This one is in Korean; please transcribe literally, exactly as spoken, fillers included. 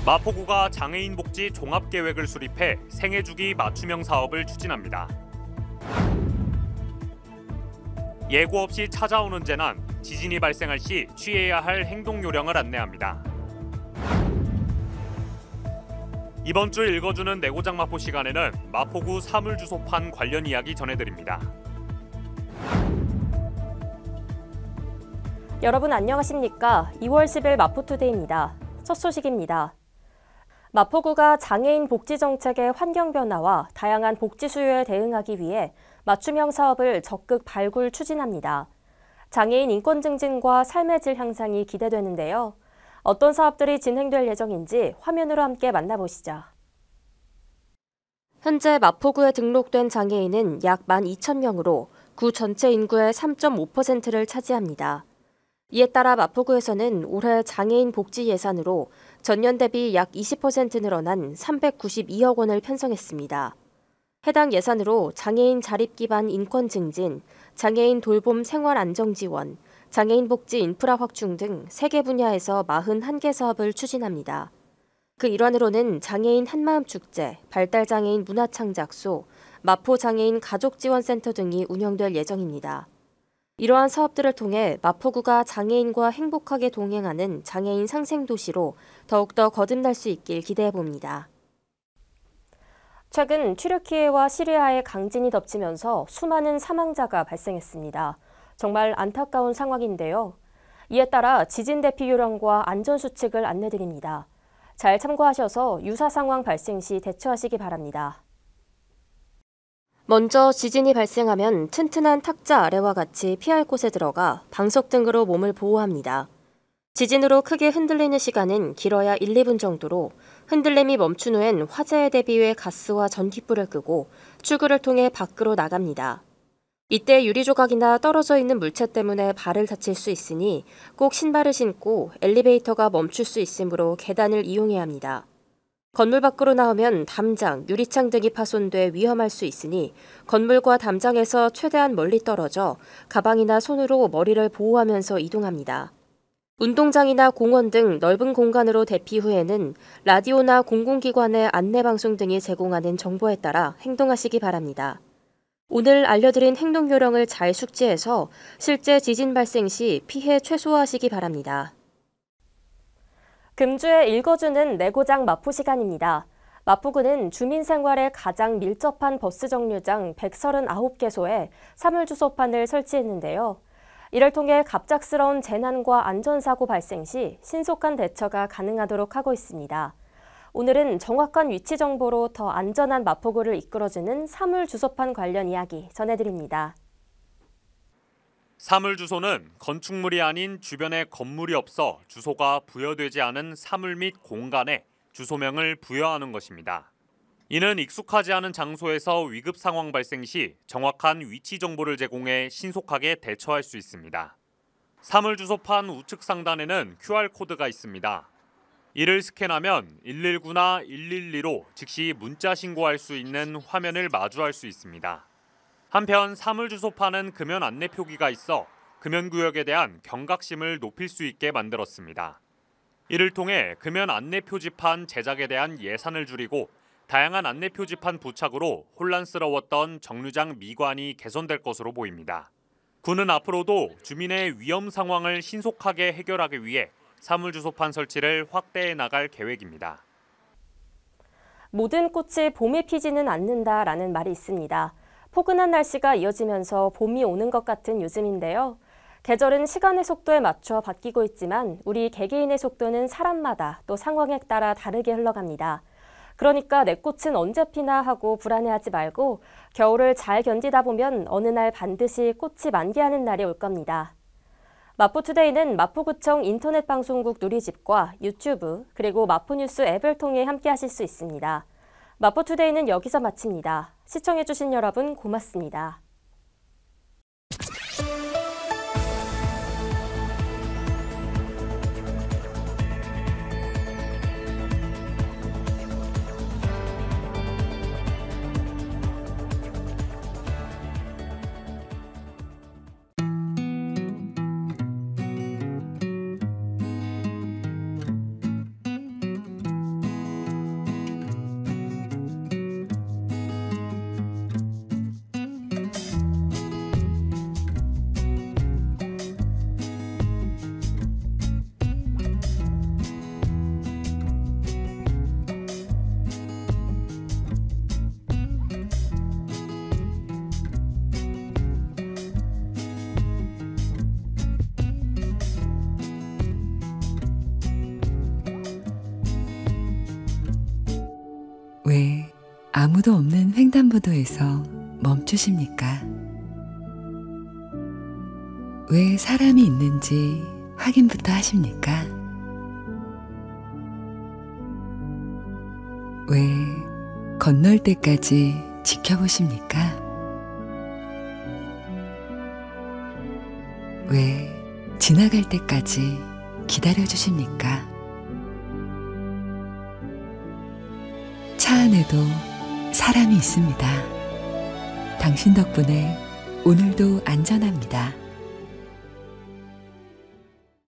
마포구가 장애인 복지 종합계획을 수립해 생애주기 맞춤형 사업을 추진합니다. 예고 없이 찾아오는 재난, 지진이 발생할 시 취해야 할 행동 요령을 안내합니다. 이번 주 읽어주는 내고장 마포 시간에는 마포구 사물주소판 관련 이야기 전해드립니다. 여러분 안녕하십니까? 이월 십일 마포투데이입니다. 첫 소식입니다. 마포구가 장애인 복지 정책의 환경 변화와 다양한 복지 수요에 대응하기 위해 맞춤형 사업을 적극 발굴 추진합니다. 장애인 인권 증진과 삶의 질 향상이 기대되는데요. 어떤 사업들이 진행될 예정인지 화면으로 함께 만나보시죠. 현재 마포구에 등록된 장애인은 약 만 이천 명으로 구 전체 인구의 삼 점 오 퍼센트를 차지합니다. 이에 따라 마포구에서는 올해 장애인 복지 예산으로 전년 대비 약 이십 퍼센트 늘어난 삼백구십이억 원을 편성했습니다. 해당 예산으로 장애인 자립 기반 인권 증진, 장애인 돌봄 생활 안정 지원, 장애인 복지 인프라 확충 등 세 개 분야에서 사십일 개 사업을 추진합니다. 그 일환으로는 장애인 한마음 축제, 발달장애인 문화창작소, 마포장애인 가족지원센터 등이 운영될 예정입니다. 이러한 사업들을 통해 마포구가 장애인과 행복하게 동행하는 장애인 상생도시로 더욱더 거듭날 수 있길 기대해봅니다. 최근 튀르키예와 시리아의 강진이 덮치면서 수많은 사망자가 발생했습니다. 정말 안타까운 상황인데요. 이에 따라 지진 대피 요령과 안전수칙을 안내드립니다. 잘 참고하셔서 유사 상황 발생 시 대처하시기 바랍니다. 먼저 지진이 발생하면 튼튼한 탁자 아래와 같이 피할 곳에 들어가 방석 등으로 몸을 보호합니다. 지진으로 크게 흔들리는 시간은 길어야 일, 이 분 정도로 흔들림이 멈춘 후엔 화재에 대비해 가스와 전기불을 끄고 출구를 통해 밖으로 나갑니다. 이때 유리조각이나 떨어져 있는 물체 때문에 발을 다칠 수 있으니 꼭 신발을 신고 엘리베이터가 멈출 수 있으므로 계단을 이용해야 합니다. 건물 밖으로 나오면 담장, 유리창 등이 파손돼 위험할 수 있으니 건물과 담장에서 최대한 멀리 떨어져 가방이나 손으로 머리를 보호하면서 이동합니다. 운동장이나 공원 등 넓은 공간으로 대피 후에는 라디오나 공공기관의 안내방송 등이 제공하는 정보에 따라 행동하시기 바랍니다. 오늘 알려드린 행동 요령을 잘 숙지해서 실제 지진 발생 시 피해 최소화하시기 바랍니다. 금주에 읽어주는 내고장 마포 시간입니다. 마포구는 주민 생활에 가장 밀접한 버스 정류장 백삼십구 개소에 사물주소판을 설치했는데요. 이를 통해 갑작스러운 재난과 안전사고 발생 시 신속한 대처가 가능하도록 하고 있습니다. 오늘은 정확한 위치 정보로 더 안전한 마포구를 이끌어주는 사물주소판 관련 이야기 전해드립니다. 사물주소는 건축물이 아닌 주변에 건물이 없어 주소가 부여되지 않은 사물 및 공간에 주소명을 부여하는 것입니다. 이는 익숙하지 않은 장소에서 위급 상황 발생 시 정확한 위치 정보를 제공해 신속하게 대처할 수 있습니다. 사물주소판 우측 상단에는 큐알코드가 있습니다. 이를 스캔하면 일일구나 일일이로 즉시 문자 신고할 수 있는 화면을 마주할 수 있습니다. 한편 사물주소판은 금연 안내 표기가 있어 금연구역에 대한 경각심을 높일 수 있게 만들었습니다. 이를 통해 금연 안내 표지판 제작에 대한 예산을 줄이고 다양한 안내 표지판 부착으로 혼란스러웠던 정류장 미관이 개선될 것으로 보입니다. 구는 앞으로도 주민의 위험 상황을 신속하게 해결하기 위해 사물주소판 설치를 확대해 나갈 계획입니다. 모든 꽃이 봄에 피지는 않는다라는 말이 있습니다. 포근한 날씨가 이어지면서 봄이 오는 것 같은 요즘인데요. 계절은 시간의 속도에 맞춰 바뀌고 있지만 우리 개개인의 속도는 사람마다 또 상황에 따라 다르게 흘러갑니다. 그러니까 내 꽃은 언제 피나 하고 불안해하지 말고 겨울을 잘 견디다 보면 어느 날 반드시 꽃이 만개하는 날이 올 겁니다. 마포투데이는 마포구청 인터넷 방송국 누리집과 유튜브 그리고 마포뉴스 앱을 통해 함께하실 수 있습니다. 마포투데이는 여기서 마칩니다. 시청해주신 여러분 고맙습니다. 아무도 없는 횡단보도에서 멈추십니까? 왜 사람이 있는지 확인부터 하십니까? 왜 건널 때까지 지켜보십니까? 왜 지나갈 때까지 기다려주십니까? 차 안에도 사람이 있습니다. 당신 덕분에 오늘도 안전합니다.